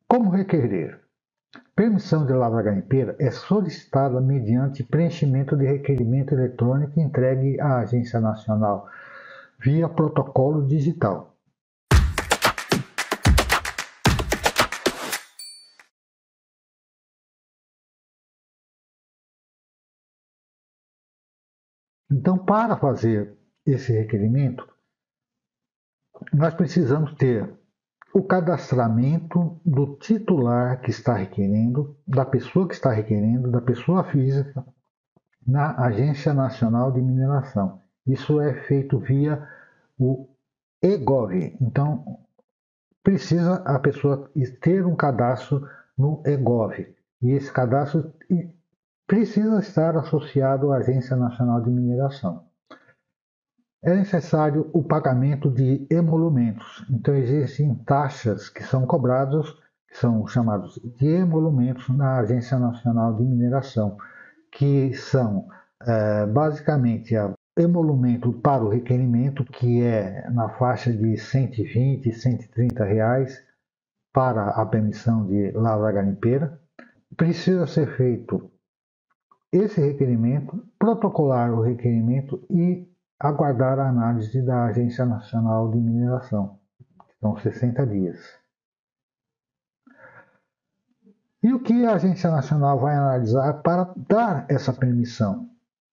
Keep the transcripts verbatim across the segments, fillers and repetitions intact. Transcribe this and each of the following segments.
Como requerer? Permissão de lavra garimpeira é solicitada mediante preenchimento de requerimento eletrônico entregue à Agência Nacional via protocolo digital. Então, para fazer esse requerimento, nós precisamos ter o cadastramento do titular que está requerendo, da pessoa que está requerendo, da pessoa física, na Agência Nacional de Mineração. Isso é feito via o eGov. Então, precisa a pessoa ter um cadastro no eGov. E esse cadastro precisa estar associado à Agência Nacional de Mineração. É necessário o pagamento de emolumentos. Então, existem taxas que são cobradas, que são chamados de emolumentos na Agência Nacional de Mineração, que são é, basicamente a emolumento para o requerimento, que é na faixa de cento e vinte, cento e trinta reais para a permissão de lavra garimpeira. Precisa ser feito esse requerimento, protocolar o requerimento e aguardar a análise da Agência Nacional de Mineração. São sessenta dias. E o que a Agência Nacional vai analisar para dar essa permissão?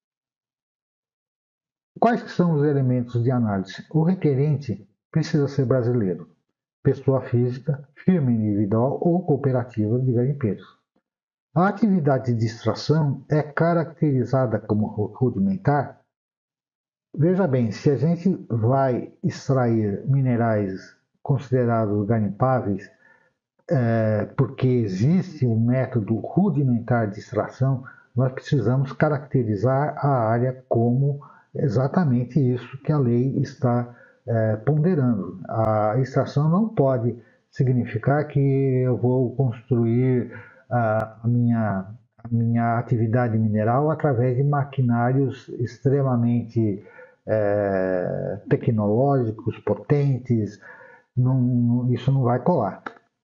Quais são os elementos de análise? O requerente precisa ser brasileiro, pessoa física, firma individual ou cooperativa de garimpeiros. A atividade de extração é caracterizada como rudimentar. Veja bem, se a gente vai extrair minerais considerados garimpáveis, é, porque existe um método rudimentar de extração, nós precisamos caracterizar a área como exatamente isso que a lei está é, ponderando. A extração não pode significar que eu vou construir a minha, a minha atividade mineral através de maquinários extremamente é, tecnológicos, potentes. Não, isso não vai colar.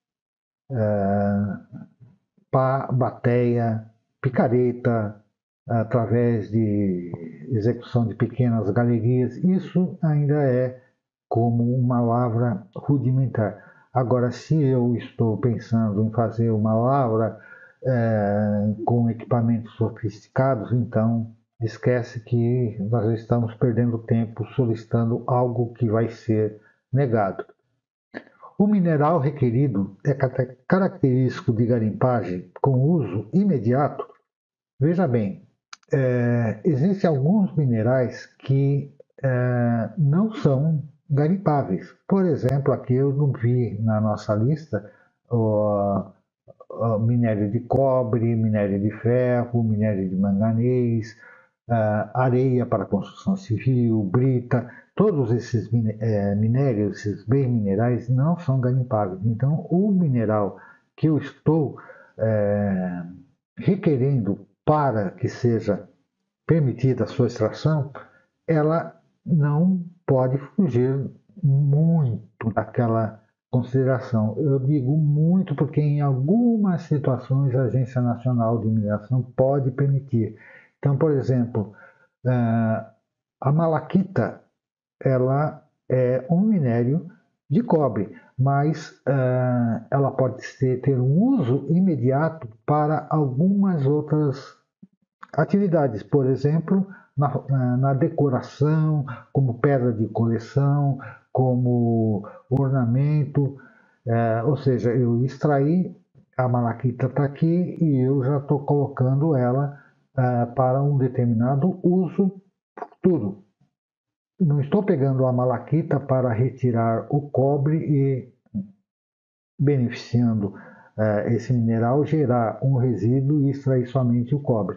É, pá, bateia, picareta, através de execução de pequenas galerias, isso ainda é como uma lavra rudimentar. Agora, se eu estou pensando em fazer uma lavra é, com equipamentos sofisticados, então esquece que nós estamos perdendo tempo solicitando algo que vai ser negado. O mineral requerido é característico de garimpagem com uso imediato. Veja bem, é, existem alguns minerais que é, não são garimpáveis. Por exemplo, aqui eu não vi na nossa lista o, o minério de cobre, minério de ferro, minério de manganês, areia para construção civil, brita. Todos esses minérios, esses bens minerais, não são garimpáveis. Então, o mineral que eu estou é, requerendo para que seja permitida a sua extração, ela não pode fugir muito daquela consideração. Eu digo muito porque em algumas situações a Agência Nacional de Mineração pode permitir. Então, por exemplo, a malaquita, ela é um minério de cobre, mas uh, ela pode ser, ter um uso imediato para algumas outras atividades, por exemplo, na, na decoração, como pedra de coleção, como ornamento, uh, ou seja, eu extraí, a malaquita está aqui e eu já estou colocando ela uh, para um determinado uso futuro. Não estou pegando a malaquita para retirar o cobre e, beneficiando uh, esse mineral, gerar um resíduo e extrair somente o cobre.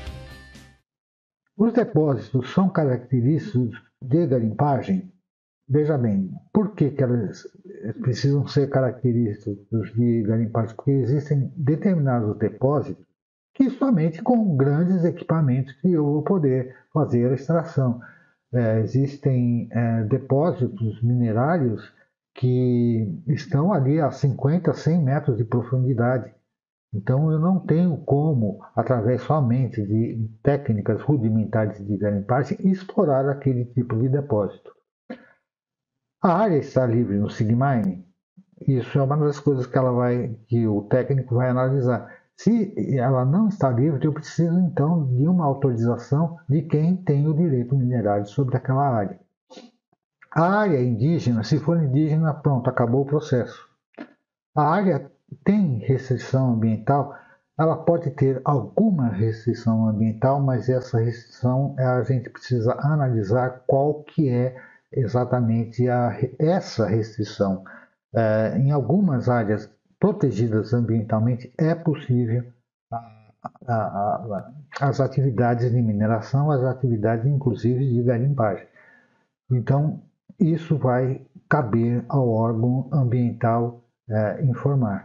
Os depósitos são característicos de garimpagem? veja bem, por que, que elas precisam ser características de garimpagem? Porque existem determinados depósitos que somente com grandes equipamentos que eu vou poder fazer a extração. É, existem é, depósitos minerários que estão ali a cinquenta, cem metros de profundidade. Então eu não tenho como, através somente de técnicas rudimentares de garimpagem, explorar aquele tipo de depósito. A área está livre no SIGMINE? Isso é uma das coisas que, ela vai, que o técnico vai analisar. Se ela não está livre, eu preciso então de uma autorização de quem tem o direito minerário sobre aquela área. A área indígena, se for indígena, pronto, acabou o processo. A área tem restrição ambiental, ela pode ter alguma restrição ambiental, mas essa restrição a gente precisa analisar qual que é exatamente a, essa restrição. É, em algumas áreas protegidas ambientalmente é possível a, a, a, as atividades de mineração, as atividades inclusive de garimpagem. Então, isso vai caber ao órgão ambiental é, informar.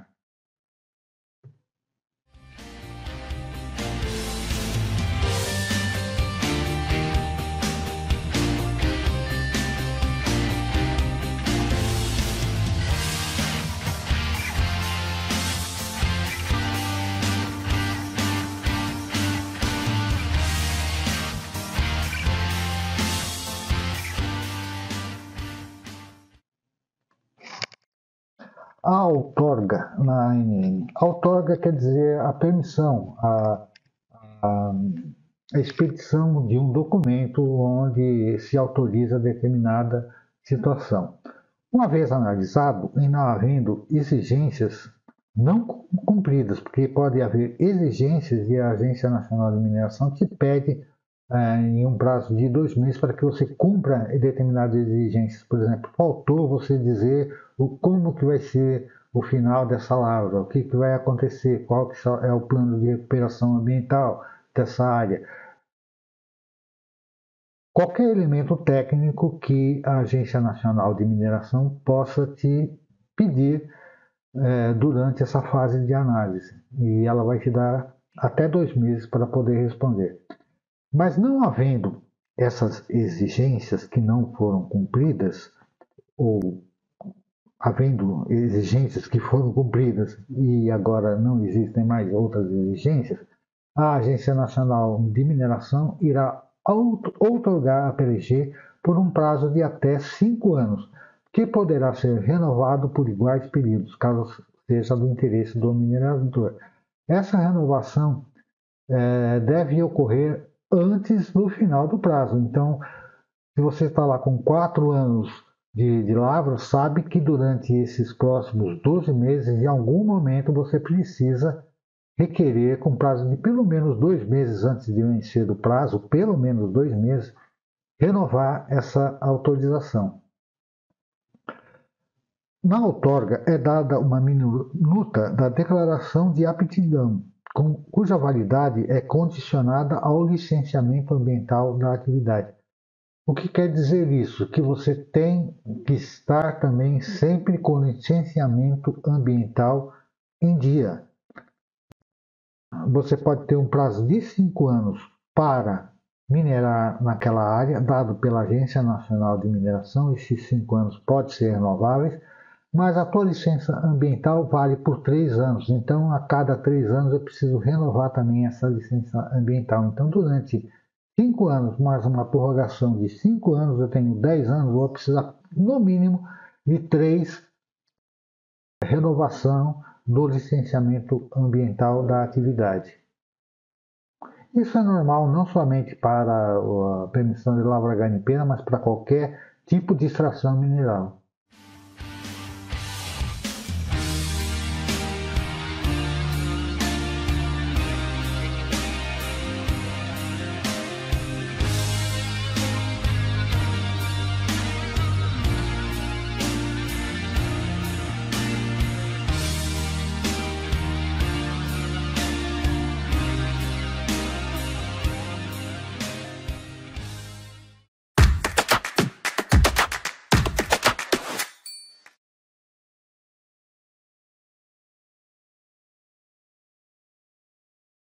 A outorga na A N N. A outorga quer dizer a permissão, a, a, a expedição de um documento onde se autoriza determinada situação. Uma vez analisado, e não havendo exigências não cumpridas, porque pode haver exigências e a Agência Nacional de Mineração te pede é, em um prazo de dois meses para que você cumpra determinadas exigências. Por exemplo, faltou você dizer o, como que vai ser o final dessa lavra, o que, que vai acontecer, qual que é o plano de recuperação ambiental dessa área. Qualquer elemento técnico que a Agência Nacional de Mineração possa te pedir é, durante essa fase de análise. E ela vai te dar até dois meses para poder responder. Mas não havendo essas exigências que não foram cumpridas, ou havendo exigências que foram cumpridas e agora não existem mais outras exigências, a Agência Nacional de Mineração irá outorgar a P L G por um prazo de até cinco anos, que poderá ser renovado por iguais períodos, caso seja do interesse do minerador. Essa renovação é, deve ocorrer antes do final do prazo. Então, se você está lá com quatro anos de, de lavra, sabe que durante esses próximos doze meses, em algum momento, você precisa requerer, com prazo de pelo menos dois meses antes de vencer do prazo, pelo menos dois meses, renovar essa autorização. Na outorga é dada uma minuta da declaração de aptidão, com, cuja validade é condicionada ao licenciamento ambiental da atividade. O que quer dizer isso? Que você tem que estar também sempre com licenciamento ambiental em dia. Você pode ter um prazo de cinco anos para minerar naquela área, dado pela Agência Nacional de Mineração. Esses cinco anos podem ser renováveis, mas a tua licença ambiental vale por três anos. Então, a cada três anos eu preciso renovar também essa licença ambiental. Então, durante cinco anos, mais uma prorrogação de cinco anos, eu tenho dez anos, eu vou precisar, no mínimo, de três renovação do licenciamento ambiental da atividade. Isso é normal não somente para a permissão de lavra garimpeira, mas para qualquer tipo de extração mineral.